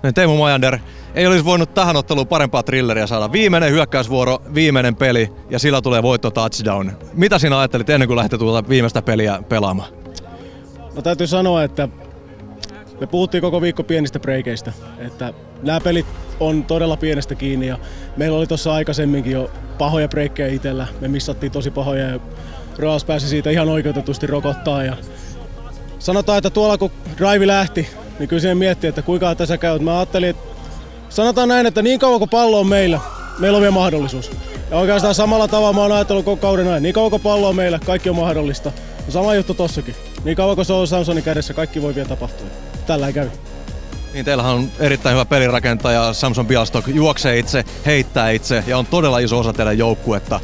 Teemu Mojander, ei olisi voinut tähän otteluun parempaa thrilleria saada. Viimeinen hyökkäysvuoro, viimeinen peli ja sillä tulee voitto touchdown. Mitä sinä ajattelit ennen kuin lähdet tuota viimeistä peliä pelaamaan? No täytyy sanoa, että me puhuttiin koko viikko pienistä breikeistä. Että nämä pelit on todella pienestä kiinni ja meillä oli tuossa aikaisemminkin jo pahoja breikkejä itsellä. Me missattiin tosi pahoja ja Roas pääsi siitä ihan oikeutetusti rokottaa. Ja sanotaan, että tuolla kun drive lähti, niin kyllä siihen miettii, että kuinka tässä käy. Mä ajattelin, että sanotaan näin, että niin kauan kuin pallo on meillä on vielä mahdollisuus. Ja oikeastaan samalla tavalla mä oon ajatellut koko kauden näin. Niin kauan kuin pallo on meillä, kaikki on mahdollista. Ja sama juttu tossakin. Niin kauan kuin se on Samsonin kädessä, kaikki voi vielä tapahtua. Tällä ei käy. Niin teillähän on erittäin hyvä pelirakentaja, Samson Bialstok juoksee itse, heittää itse ja on todella iso osa teidän joukkuetta.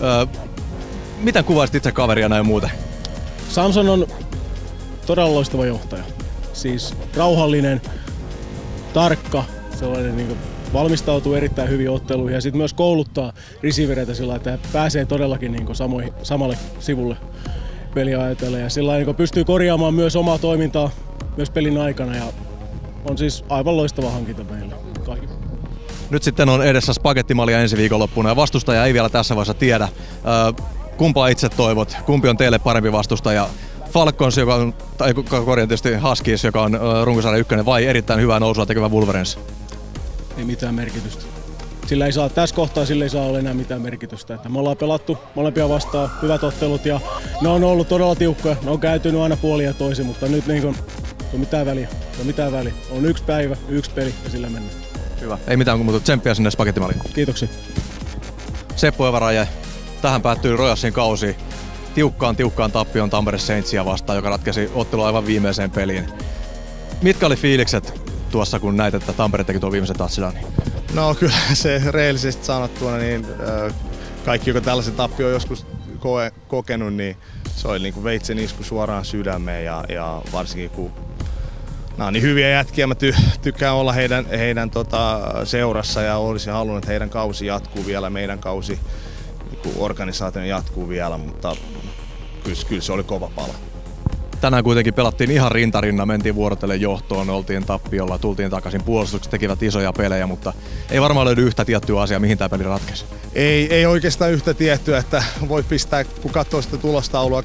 Miten kuvaisit itse kaveria näin muuten? Samson on todella loistava johtaja. Siis rauhallinen, tarkka, sellainen niin kuin valmistautuu erittäin hyvin otteluihin ja sitten myös kouluttaa receivereitä sillä että he pääsee todellakin niin kuin samalle sivulle peliä ajatellen. Ja sillä niin pystyy korjaamaan myös omaa toimintaa myös pelin aikana ja on siis aivan loistava hankinta meille kaikille. Nyt sitten on edessä spagettimalia ensi viikonloppuna ja vastustaja ei vielä tässä vaiheessa tiedä. Kumpaa itse toivot? Kumpi on teille parempi vastustaja? Falcons, joka on, tai korjaan tietysti Huskies, joka on runkosarjan ykkönen, vai erittäin hyvää nousua tekevä Wolverines? Ei mitään merkitystä. Tässä kohtaa sillä ei saa olla enää mitään merkitystä. Että me ollaan pelattu molempia vastaan hyvät ottelut ja ne on ollut todella tiukkoja. Ne on käytynyt aina puolin ja toisin, mutta nyt niin kuin, ei mitään väliä. Ei mitään väliä. On yksi päivä, yksi peli ja sillä mennään. Hyvä. Ei mitään muuta. Tsemppiä sinne spagettimaliin. Kiitoksia. Seppo Evaraje, tähän päättyy Royalsin kausi. Tiukkaan tappioon Tampere Saintsia vastaan, joka ratkesi ottelu aivan viimeiseen peliin. Mitkä oli fiilikset tuossa, kun näit, että Tampere teki tuon viimeisen touchdownin? No kyllä se reellisesti sanottuna, niin kaikki, joka tällaisen tappion on joskus kokenut, niin se oli niin kuin veitsen isku suoraan sydämeen ja varsinkin kun nämä on niin hyviä jätkiä, mä tykkään olla heidän seurassa ja olisin halunnut, että heidän kausi jatkuu vielä, meidän kausi niin organisaatio jatkuu vielä, mutta kyllä se oli kova pala. Tänään kuitenkin pelattiin ihan rintarinnan, mentiin vuorotellen johtoon, oltiin tappiolla, tultiin takaisin puolustukset, tekivät isoja pelejä, mutta ei varmaan löydy yhtä tiettyä asiaa, mihin tämä peli ratkesi. Ei oikeastaan yhtä tiettyä, että voi pistää, kun katsoo sitä tulostaulua 26-28,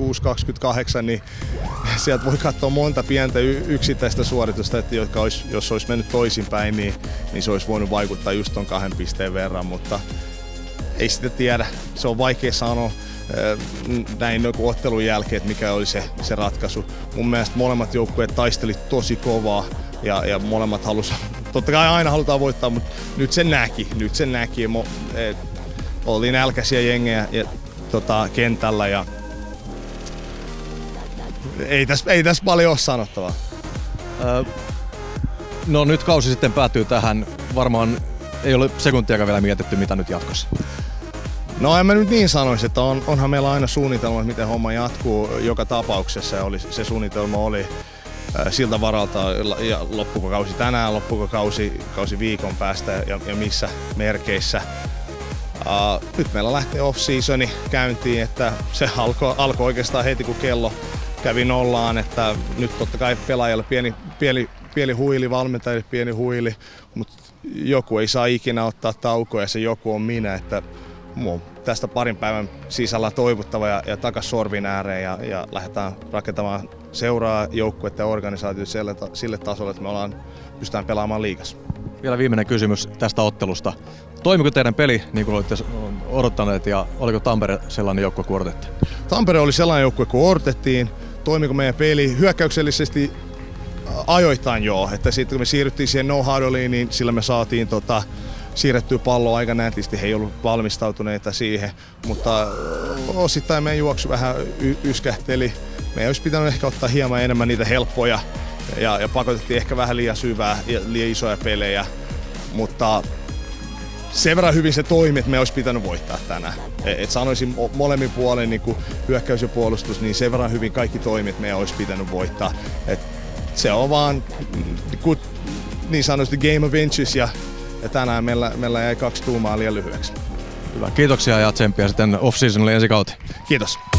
niin sieltä voi katsoa monta pientä yksittäistä suoritusta, että jos olisi mennyt toisinpäin, niin se olisi voinut vaikuttaa just ton 2 pisteen verran, mutta ei sitä tiedä, se on vaikea sanoa. Näin ottelun jälkeen, että mikä oli se ratkaisu. Mun mielestä molemmat joukkueet taisteli tosi kovaa ja molemmat halusi, totta kai aina halutaan voittaa, mutta nyt se näki. Oli nälkäisiä jengejä kentällä ja ei tässä paljon ole sanottavaa. No nyt kausi sitten päättyy tähän. Varmaan ei ole sekuntiakaan vielä mietitty, mitä nyt jatkossa. No en mä nyt niin sanoisi, että onhan meillä aina suunnitelma, miten homma jatkuu joka tapauksessa. Ja se suunnitelma oli siltä varalta, ja loppuuko kausi tänään, loppuuko kausi viikon päästä ja missä merkeissä. Nyt meillä lähtee off-seasoni käyntiin, että se alkoi oikeastaan heti kun kello kävi nollaan, että nyt totta kai pelaajalle pieni huili, valmentajille pieni huili, mutta joku ei saa ikinä ottaa taukoa ja se joku on minä, että tästä parin päivän sisällä toivottava ja takas sorvin ääreen ja lähdetään rakentamaan seuraa joukkuetta ja organisaatiota sille tasolle, että me pystytään pelaamaan liigassa. Vielä viimeinen kysymys tästä ottelusta. Toimiko teidän peli niin kuin olette odottaneet ja oliko Tampere sellainen joukkue kuin odotettiin? Tampere oli sellainen joukkue kuin odotettiin. Toimiko meidän peli hyökkäyksellisesti ajoittain joo, että sitten kun me siirryttiin siihen no-huddleiin, niin sillä me saatiin siirrettyä palloa aika nätisti, he ei ollut valmistautuneita siihen, mutta osittain meidän juoksu vähän yskähteli. Meidän olisi pitänyt ehkä ottaa hieman enemmän niitä helppoja ja pakotettiin ehkä vähän liian syvää ja liian isoja pelejä, mutta sen verran hyvin se toimi, että me olisi pitänyt voittaa tänään. Et sanoisin molemmin puolen niin hyökkäys ja puolustus, niin sen verran hyvin kaikki toimi, että me olisi pitänyt voittaa. Et se on vaan niin sanotusti game of inches ja tänään meillä jäi 2 tuumaa liian lyhyeksi. Hyvä, kiitoksia ja tsemppiä sitten off-seasonille ensi kauteen. Kiitos.